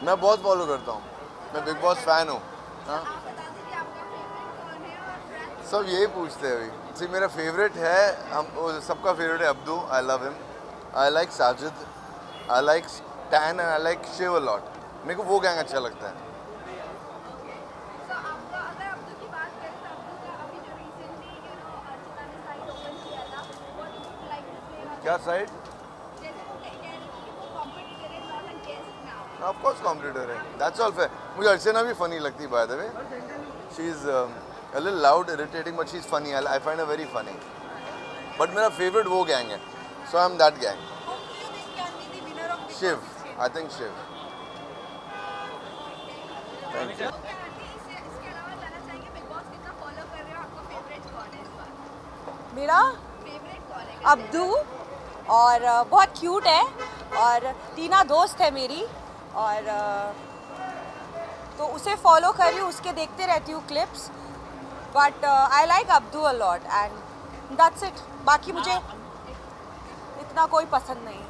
मैं बहुत फॉलो करता हूँ, मैं बिग बॉस फैन हूँ। हाँ, सब यही पूछते हैं अभी। सी मेरा फेवरेट है, हम सबका फेवरेट है Abdu, I love him. I like Sajid, I like टैन and I like Shiv a lot. मेरे को वो गैंग अच्छा लगता है। क्या साइड? ऑफ कोर्स कॉम्पिटिटर है, दैट्स ऑल फेयर। मुझे अर्चना भी फनी लगती है by the way. She is a little loud, irritating, but she's funny. I find her very funny. But मेरा favorite वो gang है, so I'm that gang. Shiv, I think Shiv. Thank you. मेरा Abdu और बहुत cute है और टीना दोस्त है मेरी और तो उसे फॉलो कर रही हूँ, उसके देखते रहती हूँ clips. But I like Abdu a lot and that's it. बाकी मुझे इतना कोई पसंद नहीं।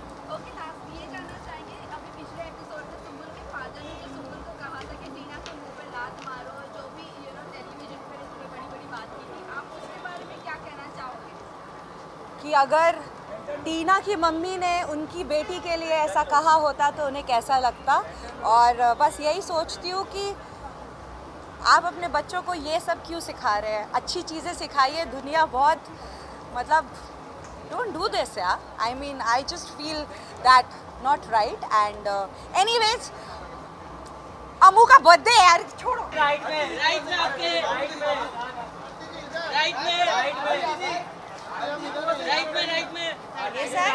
कि अगर टीना की मम्मी ने उनकी बेटी के लिए ऐसा कहा होता तो उन्हें कैसा लगता। और बस यही सोचती हूँ कि आप अपने बच्चों को ये सब क्यों सिखा रहे हैं, अच्छी चीज़ें सिखाइए। दुनिया बहुत मतलब डोंट डू दिस या I mean I just feel that not right. And anyways Amu का बर्थडे है यार, छोड़ो। राइट में आपके राइट में ये सर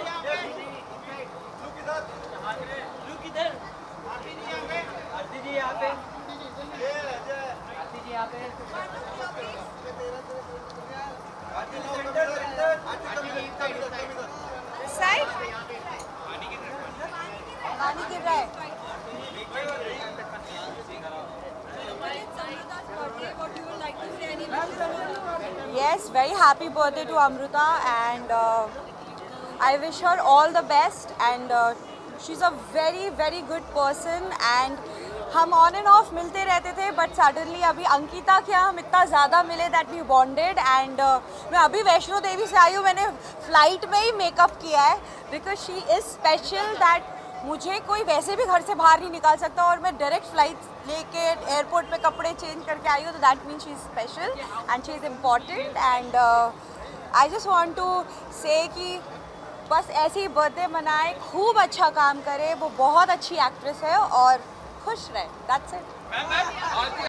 लुक इधर आरती जी यहाँ पे साइड पानी गिर रहा है। Yes, very happy birthday to Amruta and I wish her all the best and she's a very good person and हम ऑन एंड ऑफ मिलते रहते थे बट सडनली अभी अंकिता के यहाँ हम इतना ज़्यादा मिले दैट वी बॉन्डेड। एंड मैं अभी वैष्णो देवी से आई हूँ, मैंने फ्लाइट में ही मेकअप किया है because she is special that मुझे कोई वैसे भी घर से बाहर नहीं निकाल सकता और मैं डायरेक्ट फ्लाइट लेके एयरपोर्ट पे कपड़े चेंज करके आई हूँ। तो that means she is special and she is important and I just want to say कि बस ऐसे ही बर्थडे मनाए, खूब अच्छा काम करे। वो बहुत अच्छी एक्ट्रेस है और खुश रहे, दैट्स इट।